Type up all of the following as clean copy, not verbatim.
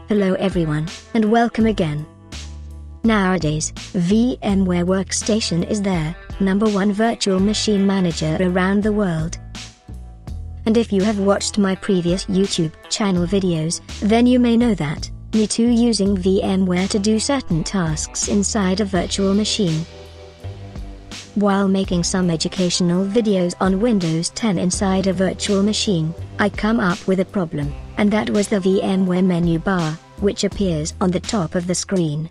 Hello everyone, and welcome again. Nowadays, VMware Workstation is their #1 virtual machine manager around the world. And if you have watched my previous YouTube channel videos, then you may know that me too using VMware to do certain tasks inside a virtual machine. While making some educational videos on Windows 10 inside a virtual machine, I come up with a problem, and that was the VMware menu bar, which appears on the top of the screen.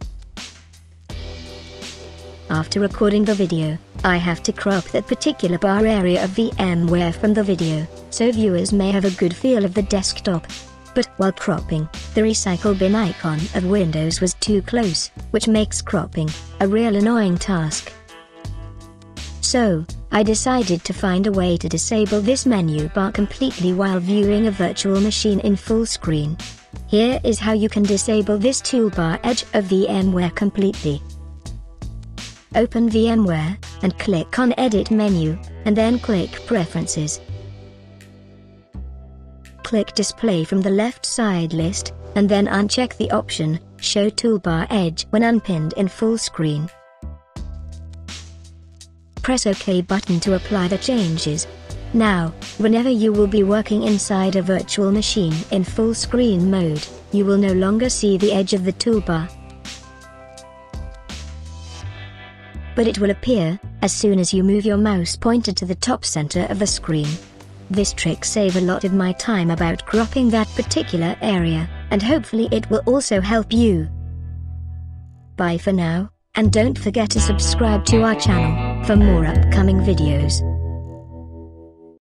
After recording the video, I have to crop that particular bar area of VMware from the video, so viewers may have a good feel of the desktop. But while cropping, the recycle bin icon of Windows was too close, which makes cropping a real annoying task. So, I decided to find a way to disable this menu bar completely while viewing a virtual machine in full screen. Here is how you can disable this toolbar edge of VMware completely. Open VMware, and click on Edit menu, and then click Preferences. Click Display from the left side list, and then uncheck the option, Show Toolbar Edge when unpinned in full screen. Press OK button to apply the changes. Now, whenever you will be working inside a virtual machine in full screen mode, you will no longer see the edge of the toolbar. But it will appear as soon as you move your mouse pointer to the top center of the screen. This trick saves a lot of my time about cropping that particular area, and hopefully it will also help you. Bye for now, and don't forget to subscribe to our channel for more upcoming videos.